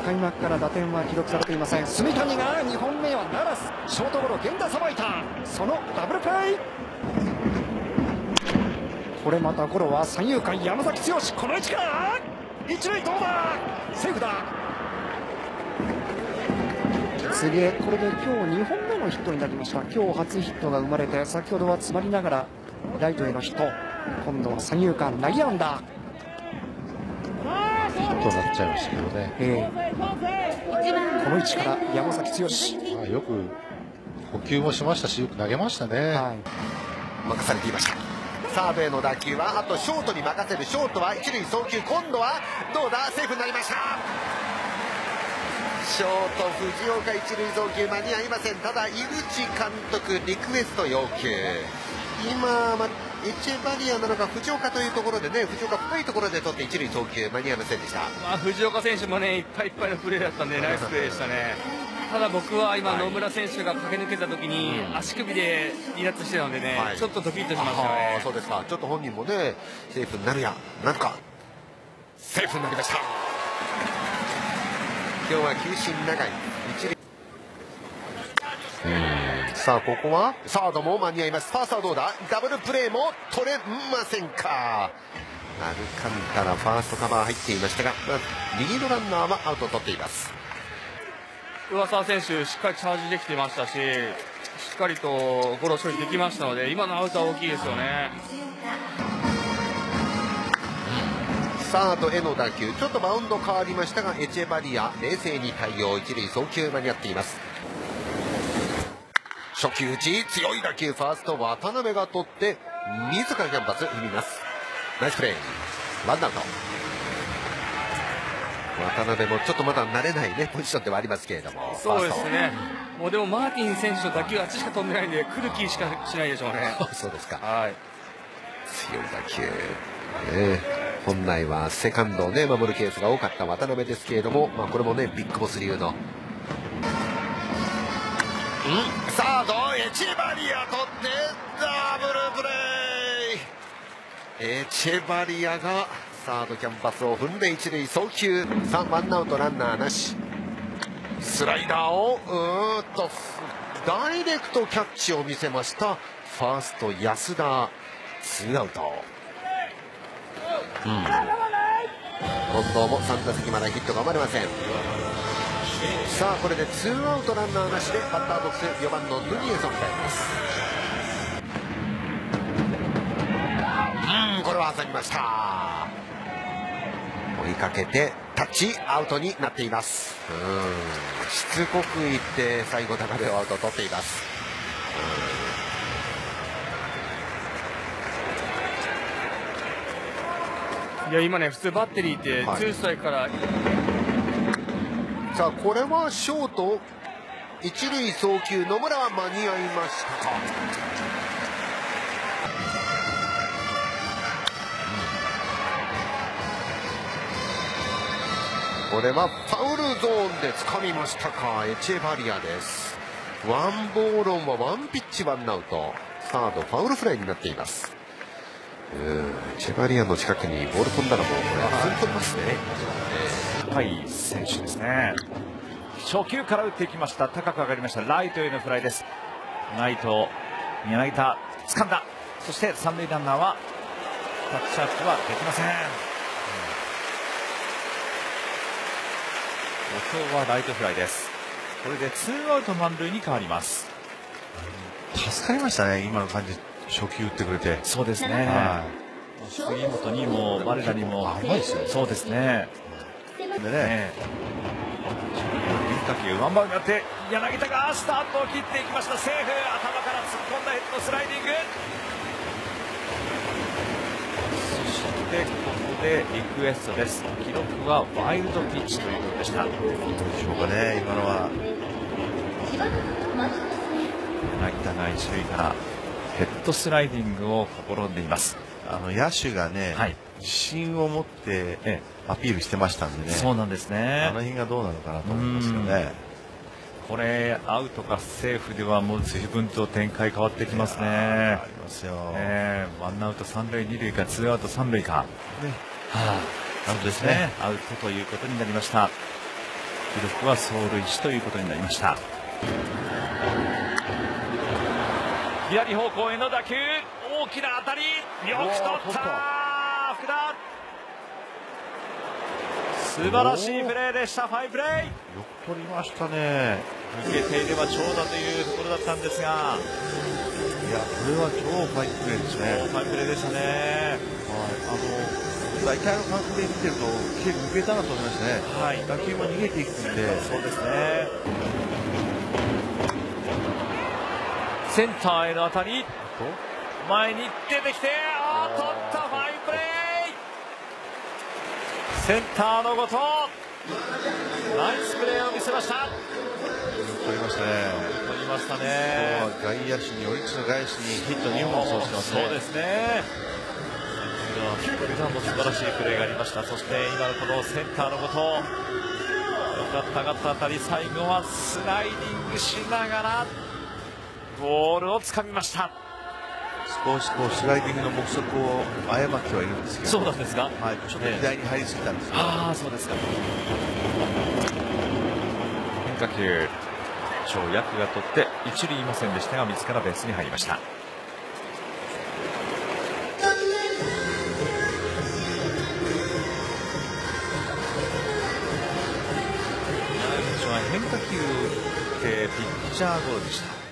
開幕から打点は記録されていません。住谷が2本目はならず、ショートゴロ源田さばいた。そのダブルプレー、これまたゴロは三遊間山崎剛、この位置から一塁どうだ、セーフだ。次へ、これで今日2本目のヒットになりました。今日初ヒットが生まれて、先ほどは詰まりながらライトへのヒット、今度は三遊間内野安打、 ヒットになっちゃいましたけどね。 この位置から山崎剛、 よく捕球もしましたし、よく投げましたね。 任されていました。サードへの打球はあとショートに任せる。ショートは一塁送球、今度はどうだ、セーフになりました。ショート藤岡一塁送球間に合いません。ただ井口監督リクエスト要求、今、エチェバリアなのか藤岡というところでね、藤岡深いところで取って一塁送球間に合いませんでした。 藤岡選手もねいっぱいいっぱいのプレーだったんでナイスプレーでしたね。ただ僕は今野村選手が駆け抜けた時に足首で離脱してたのでね、ちょっとドキッとしましたね。 そうですか。ちょっと本人もねセーフになるやなんかセーフになりました。今日は球審長い一塁。さあここはサードも間に合います。ファーストはどうだ、ダブルプレーも取れませんか。アルカンタラファーストカバー入っていましたが、リードランナーはアウトを取っています。 上沢選手しっかりチャージできてましたし、しっかりとゴロ処理できましたので、今のアウトは大きいですよね。 サードへの打球、ちょっとバウンド変わりましたがエチェバリア冷静に対応、一塁送球間に合っています。初球打ち強い打球、ファースト渡辺が取って自らキャンバス踏みます。ナイスプレー、ワンアウト。渡辺もちょっとまだ慣れないねポジションではありますけれども。 そうですね。もうでもマーティン選手の打球あっちしか飛んでないんで来る気しかしないでしょうね。 そうですか。 はい。 強い打球、本来はセカンドをね守るケースが多かった渡辺ですけれども、これもねビッグボス流のサードエチェバリア取ってダブルプレー。エチェバリアがサードキャンバスを踏んで一塁送球。さあワンアウトランナーなし。スライダーをダイレクトキャッチを見せましたファースト安田。ツーアウト。近藤も3打席まだヒットが生まれません。さあこれでツーアウトランナーなしでバッターボックス4番のヌニエスを迎えます。これは挟みました。追いかけてタッチアウトになっています。しつこくいって最後高部をアウトを取っています。 いや今ね普通バッテリーってツーストライクから、 さあこれはショート一塁送球、野村は間に合いましたか。これはファウルゾーンで掴みましたか、エチェバリアです。ワンボールオンはワンピッチワンアウト。サードファウルフライになっています。エチェバリアの近くにボール飛んだらもうこれ踏ん飛びますね。 高い選手ですね。初球から打っていきました。高く上がりました。ライトへのフライです。ライト柳田掴んだ。そして三塁ランナーはタッチアップはできません。今日はライトフライです。これでツーアウト満塁に変わります。 助かりましたね、今の感じ。初球打ってくれて。 そうですね。杉本にも我らにも甘いですよね。 そうですね。でね、変化球ワンバウンドになって柳田がスタートを切っていきました。セーフ。頭から突っ込んだヘッドスライディング。そしてここでリクエストです。記録はワイルドピッチということでした。どうでしょうかね、今のは。柳田が一塁からヘッドスライディングを試んでいます。 野手がね、自信を持ってアピールしてましたんでね。 そうなんですね。 あの辺がどうなのかなと思いますよね。 これアウトかセーフではもう随分と展開変わってきますね。 ありますよ。 ワンアウト三塁二塁かツーアウト三塁か。 アウトですね。 アウトということになりました。 記録は走塁士ということになりました。左方向への打球、大きな当たり、よく取った福田、素晴らしいプレーでした。ファインプレー、よく取りましたね。 抜けていれば長打というところだったんですが、 いや、これは超ファインプレーですね。 ファインプレーでしたね。 大体の感覚で見てると抜けたなと思いますね。はい、打球も逃げていくんで。 そうですね。センターへの当たり、前に出てきて、取ったファインプレー、センターの後藤、ナイスプレーを見せました。 取りましたね。 取りましたね。 今日は外野手に、オリックスの外野手にヒット2本そうしてますね。 そうですね。これがも素晴らしいプレーがありました。そして今のこのセンターの後藤、よかった上がった当たり、最後はスライディングしながらボールをつかみました。 少しこうスライディングの目測を誤ってはいるんですけど。 そうなんですか。はい、 ちょっと左に入りすぎたんですけど。 ああ、そうですか。変化球、超役が取って一塁いませんでしたが、自らベースに入りました。変化球でピッチャーゴロでした。